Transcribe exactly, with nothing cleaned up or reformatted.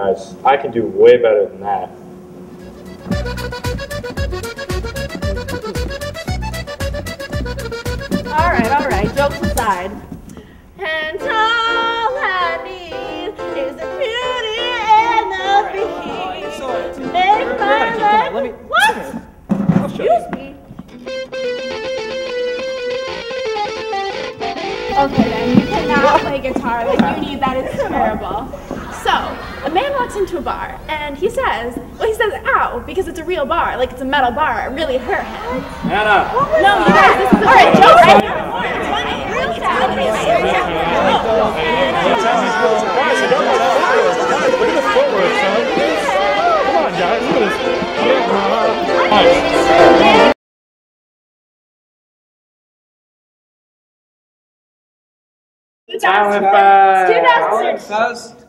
guys. I can do way better than that. All right, all right, jokes aside. And all I need is the beauty and the beat to make my life. Let me. What? Excuse me. Okay then, you cannot play guitar. Like you need that. It's terrible. So, a man walks into a bar and he says, well, he says, ow, because it's a real bar, like it's a metal bar. It really hurt him. Anna! No, you guys, this is a alright, joke right now. It's funny. Real talk. Look at the footwork, son. Come on, guys. Look at this. Talent Fest. two thousand six.